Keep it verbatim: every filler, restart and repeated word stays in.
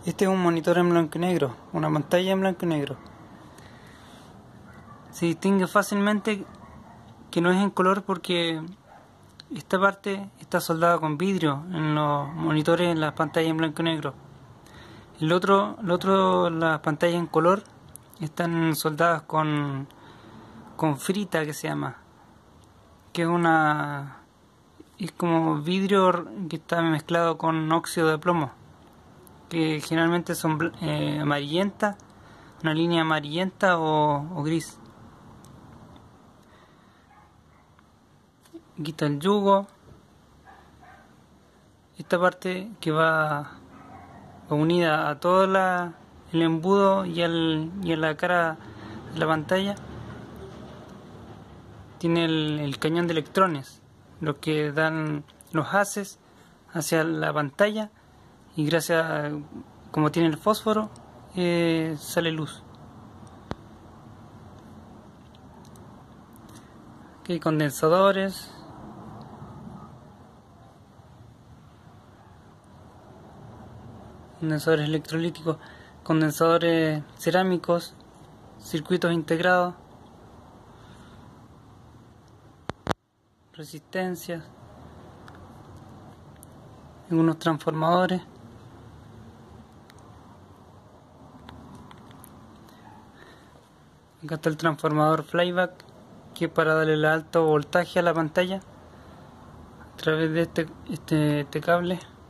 Este es un monitor en blanco y negro, una pantalla en blanco y negro. Se distingue fácilmente que no es en color porque esta parte está soldada con vidrio en los monitores, en las pantallas en blanco y negro. El otro, el otro, las pantallas en color están soldadas con, con frita, que se llama, que es una es como vidrio que está mezclado con óxido de plomo, que generalmente son eh, amarillentas, una línea amarillenta o, o gris. Aquí está el yugo, esta parte que va, va unida a todo la, el embudo y, al, y a la cara de la pantalla. Tiene el, el cañón de electrones, lo que dan los haces hacia la pantalla, y gracias a, como tiene el fósforo, eh, sale luz. Aquí hay condensadores, condensadores electrolíticos, condensadores cerámicos, circuitos integrados, resistencias, algunos transformadores. Acá está el transformador flyback, que es para darle el alto voltaje a la pantalla a través de este, este, este cable.